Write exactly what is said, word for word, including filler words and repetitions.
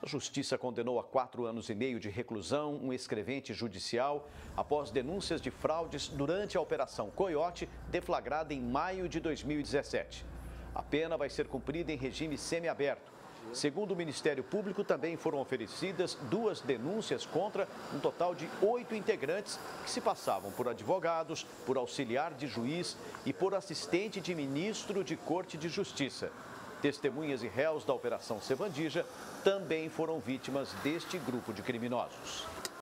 A Justiça condenou a quatro anos e meio de reclusão um escrevente judicial após denúncias de fraudes durante a Operação Coiote, deflagrada em maio de dois mil e dezessete. A pena vai ser cumprida em regime semiaberto. Segundo o Ministério Público, também foram oferecidas duas denúncias contra um total de oito integrantes que se passavam por advogados, por auxiliar de juiz e por assistente de ministro de Corte de Justiça. Testemunhas e réus da Operação Sevandija também foram vítimas deste grupo de criminosos.